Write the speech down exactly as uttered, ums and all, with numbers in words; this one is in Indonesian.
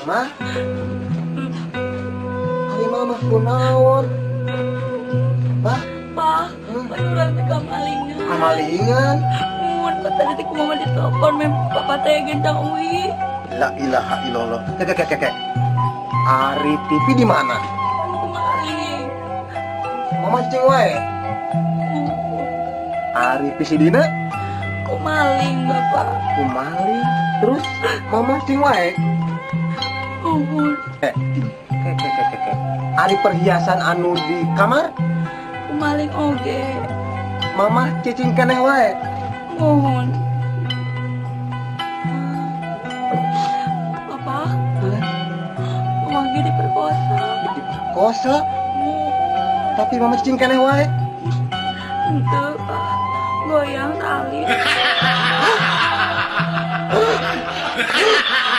Mah? Hari mama kunaon? Mah? Pak, bajuran teh kamalingan. Kamalingan? Mun tadi teh ku mama ditelepon mem papa teh gendang uwi. La ilaha illallah. Kek kek kek. Ari T V di mana? Ku maling. Mama cing wae. Ari P C dina? Ku maling, Bapak. Kumaling. Terus mama cing wae. Uhun. Eh, kek kek kek kek. Ari perhiasan anu di kamar? Ku maling oge. Mama cicing keneh wae. Mohon. Papa, mama ge diperkosa. Kosa, Mohon. tapi mama cicing keneh wae. Henteu, Pak. Goyang tali.